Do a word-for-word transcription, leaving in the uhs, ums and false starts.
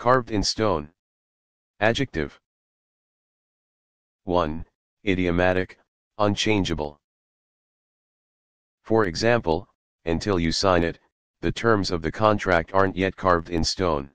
Carved in stone. Adjective. one. Idiomatic, unchangeable. For example, until you sign it, the terms of the contract aren't yet carved in stone.